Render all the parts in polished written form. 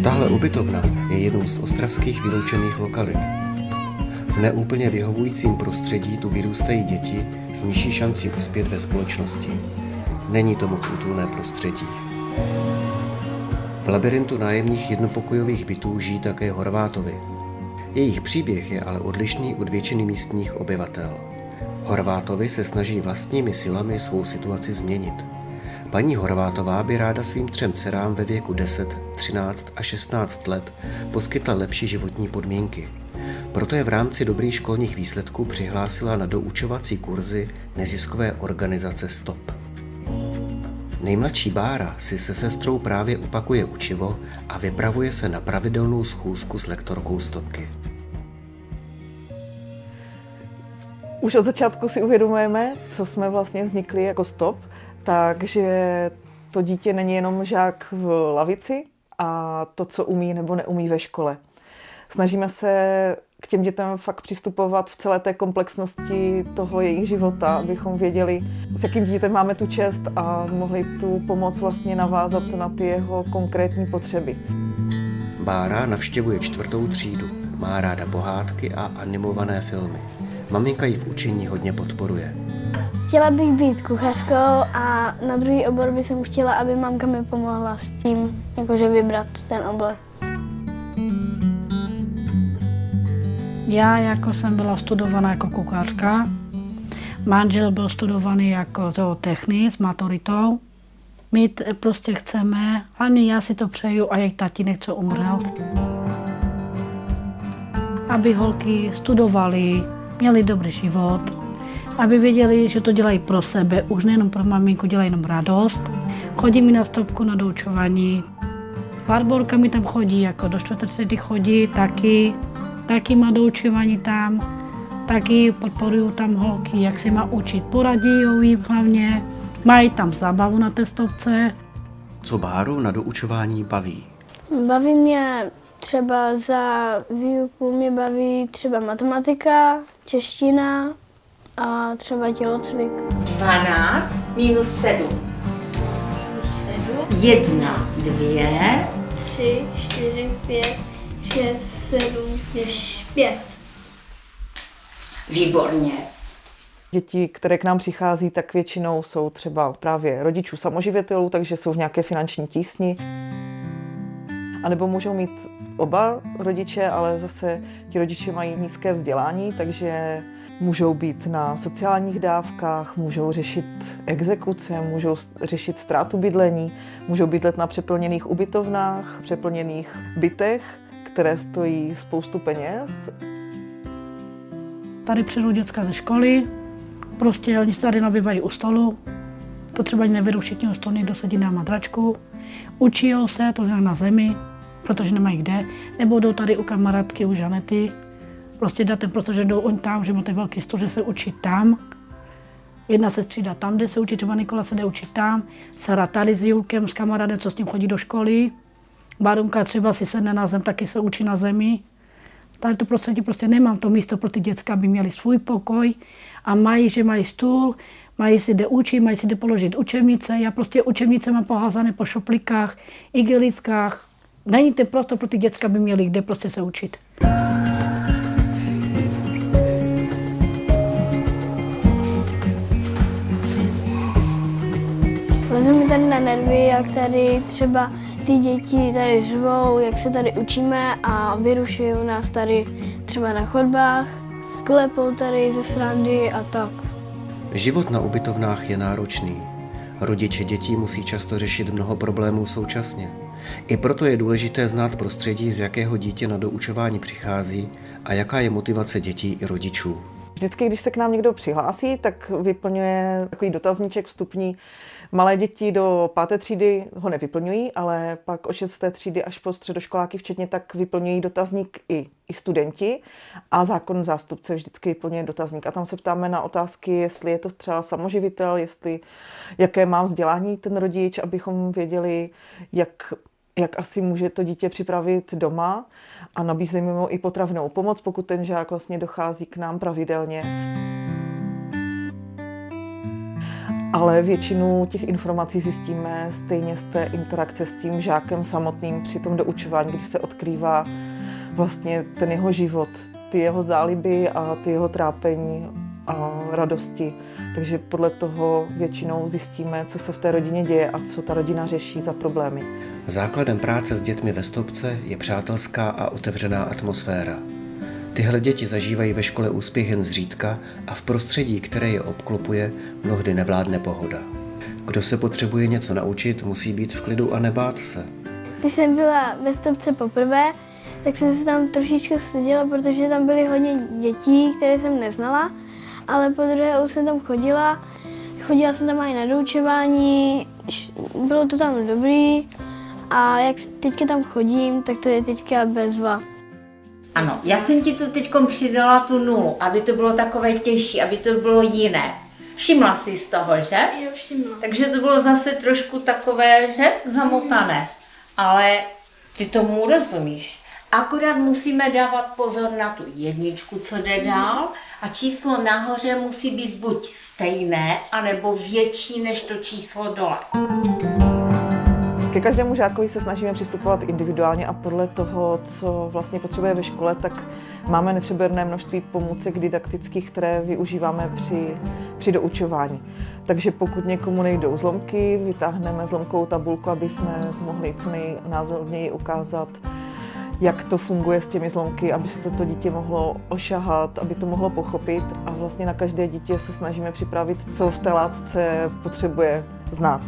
Tahle ubytovna je jednou z ostravských vyloučených lokalit. V neúplně vyhovujícím prostředí tu vyrůstají děti s nižší šancí uspět ve společnosti. Není to moc útulné prostředí. V labirintu nájemních jednopokojových bytů žijí také Horvátovi. Jejich příběh je ale odlišný od většiny místních obyvatel. Horvátovi se snaží vlastními silami svou situaci změnit. Paní Horvátová by ráda svým 3 dcerám ve věku 10, 13 a 16 let poskytla lepší životní podmínky. Proto je v rámci dobrých školních výsledků přihlásila na doučovací kurzy neziskové organizace STOP. Nejmladší Bára si se sestrou právě opakuje učivo a vypravuje se na pravidelnou schůzku s lektorkou Stopky. Už od začátku si uvědomujeme, co jsme vlastně vznikli jako STOP, takže to dítě není jenom žák v lavici a to, co umí nebo neumí ve škole. Snažíme se k těm dětem fakt přistupovat v celé té komplexnosti toho jejich života, abychom věděli, s jakým dítětem máme tu čest a mohli tu pomoc vlastně navázat na ty jeho konkrétní potřeby. Bára navštěvuje 4. třídu, má ráda pohádky a animované filmy. Maminka ji v učení hodně podporuje. Chtěla bych být kuchařkou a na druhý obor bych chtěla, aby mamka mi pomohla s tím, jakože vybrat ten obor. Já jako jsem byla studovaná jako kuchařka, manžel byl studovaný jako zootechnik s maturitou. My prostě chceme, hlavně já si to přeju a jejich tatínek, co umřel, aby holky studovali, měli dobrý život, aby věděli, že to dělají pro sebe, už nejenom pro maminku, dělají jenom radost. Chodí mi na Stopku na doučování. Barborka mi tam chodí, jako do 4. třídy chodí taky má doučování tam, taky podporují tam holky, jak se má učit, poradí jim hlavně, mají tam zábavu na té Stopce. Co Báru na doučování baví? Baví mě třeba za výuku, mě baví třeba matematika, čeština a třeba tělocvik. 12 minus 7. 1, 2, 3, 4, 5, 6, 7, 5. Výborně. Děti, které k nám přichází, tak většinou jsou třeba právě rodičů samoživitelů, takže jsou v nějaké finanční tísni. A nebo můžou mít oba rodiče, ale zase ti rodiče mají nízké vzdělání, takže můžou být na sociálních dávkách, můžou řešit exekuce, můžou řešit ztrátu bydlení, můžou bydlet na přeplněných ubytovnách, přeplněných bytech, které stojí spoustu peněz. Tady přijdou děcka ze školy, prostě oni se tady nabývají u stolu, to třeba ani nevědou všichni u stolu, někdo sedí na madračku, učí se to nějak na zemi, protože nemají kde, nebo jdou tady u kamarádky, u Žanety, prostě datem, protože jdou oni tam, že máte velký stůl, že se učí tam. Jedna se střídá tam, kde se učí, třeba Nikola se jde učit tam, Sara tady s Julkem, s kamarádem, co s ním chodí do školy. Bárunka třeba si sedne na zem, taky se učí na zemi. Tady to prostředí prostě nemám to místo pro ty děcka, aby měli svůj pokoj a mají, že mají stůl, mají si kde učit, mají si kde položit učebnice. Já prostě učebnice mám poházané po šoplikách, igelitkách. Není ten prostor pro ty děcka, aby měli kde prostě se učit. Leze mi tady na nervy, jak tady třeba ty děti tady řvou, jak se tady učíme a vyrušují nás tady třeba na chodbách, klepou tady ze srandy a tak. Život na ubytovnách je náročný. Rodiče dětí musí často řešit mnoho problémů současně. I proto je důležité znát prostředí, z jakého dítě na doučování přichází a jaká je motivace dětí i rodičů. Vždycky, když se k nám někdo přihlásí, tak vyplňuje takový dotazníček vstupní. Malé děti do 5. třídy ho nevyplňují, ale pak od 6. třídy až po středoškoláky včetně tak vyplňují dotazník i studenti a zákonný zástupce vždycky vyplňuje dotazník. A tam se ptáme na otázky, jestli je to třeba samoživitel, jaké má vzdělání ten rodič, abychom věděli, jak asi může to dítě připravit doma a nabízíme mu i potravnou pomoc, pokud ten žák vlastně dochází k nám pravidelně. ale většinu těch informací zjistíme stejně z té interakce s tím žákem samotným při tom doučování, kdy se odkrývá vlastně ten jeho život, ty jeho záliby a ty jeho trápení a radosti. Takže podle toho většinou zjistíme, co se v té rodině děje a co ta rodina řeší za problémy. Základem práce s dětmi ve Stopce je přátelská a otevřená atmosféra. Tyhle děti zažívají ve škole úspěch jen zřídka a v prostředí, které je obklopuje, mnohdy nevládne pohoda. Kdo se potřebuje něco naučit, musí být v klidu a nebát se. Když jsem byla ve Stopce poprvé, tak jsem se tam trošičku styděla, protože tam byly hodně dětí, které jsem neznala, ale po druhé už jsem tam chodila. Chodila jsem tam i na doučování, bylo to tam dobrý a jak teďka tam chodím, tak to je teďka bezva. Ano, já jsem ti tu teď přidala tu 0, aby to bylo takové těžší, aby to bylo jiné. Všimla jsi z toho, že? Jo, všimla. Takže to bylo zase trošku takové, že? Zamotané. Ale ty tomu rozumíš. Akorát musíme dávat pozor na tu jedničku, co jde dál, a číslo nahoře musí být buď stejné, anebo větší než to číslo dole. Ke každému žákovi se snažíme přistupovat individuálně a podle toho, co vlastně potřebuje ve škole, tak máme nepřeberné množství pomůcek didaktických, které využíváme při doučování. Takže pokud někomu nejdou zlomky, vytáhneme zlomkovou tabulku, aby jsme mohli co nejnázorněji ukázat, jak to funguje s těmi zlomky, aby se toto dítě mohlo ošahat, aby to mohlo pochopit. A vlastně na každé dítě se snažíme připravit, co v té látce potřebuje znát.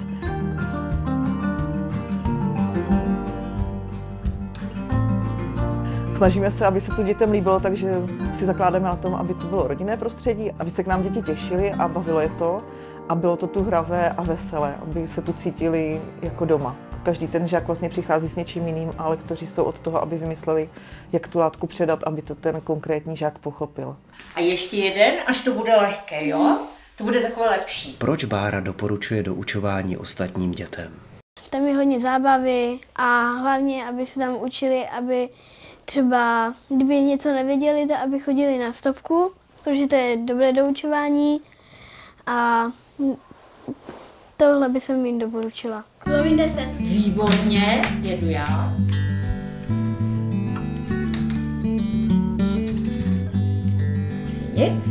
Snažíme se, aby se to dětem líbilo, takže si zakládáme na tom, aby to bylo rodinné prostředí, aby se k nám děti těšily a bavilo je to. A bylo to tu hravé a veselé, aby se tu cítili jako doma. Každý ten žák vlastně přichází s něčím jiným, ale lektoři jsou od toho, aby vymysleli, jak tu látku předat, aby to ten konkrétní žák pochopil. A ještě jeden, až to bude lehké, jo? To bude takové lepší. Proč Bára doporučuje doučování ostatním dětem? Tam je hodně zábavy a hlavně, aby se tam učili, aby třeba, kdyby něco nevěděli, tak aby chodili na Stopku, protože to je dobré doučování a tohle by jsem jim doporučila. Lovím 10. Výborně, jedu já. Asi nic.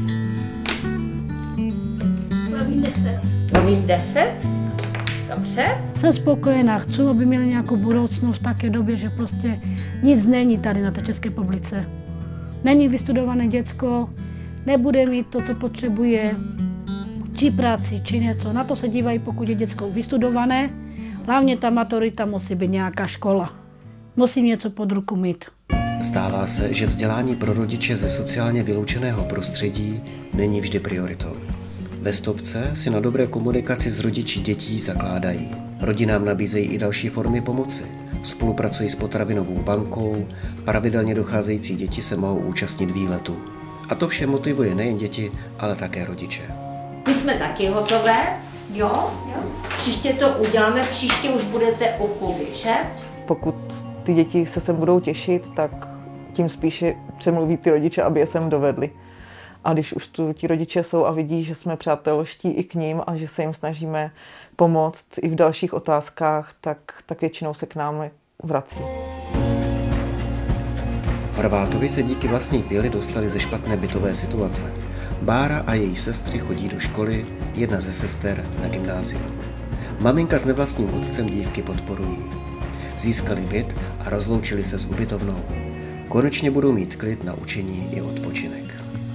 Lovím 10. Lovím 10. Dobře. Jsem spokojená, chci, aby měli nějakou budoucnost v také době, že prostě nic není tady na té České republice. Není vystudované děcko, nebude mít to, co potřebuje, či práci, či něco. Na to se dívají, pokud je děcko vystudované. Hlavně ta maturita musí být nějaká škola. Musí něco pod ruku mít. Stává se, že vzdělání pro rodiče ze sociálně vyloučeného prostředí není vždy prioritou. Ve Stopce si na dobré komunikaci s rodiči dětí zakládají. Rodinám nabízejí i další formy pomoci. Spolupracují s potravinovou bankou, pravidelně docházející děti se mohou účastnit výletů. A to vše motivuje nejen děti, ale také rodiče. My jsme taky hotové, jo? Příště to uděláme, příště už budete u Kuby, že? Pokud ty děti se sem budou těšit, tak tím spíše přemluví ty rodiče, aby je sem dovedli. A když už tu ti rodiče jsou a vidí, že jsme přátelští i k nim a že se jim snažíme pomoct i v dalších otázkách, tak většinou se k nám vrací. Horvátovi se díky vlastní píli dostali ze špatné bytové situace. Bára a její sestry chodí do školy, jedna ze sester na gymnázium. Maminka s nevlastním otcem dívky podporují. Získali byt a rozloučili se s ubytovnou. Konečně budou mít klid na učení i odpočinek.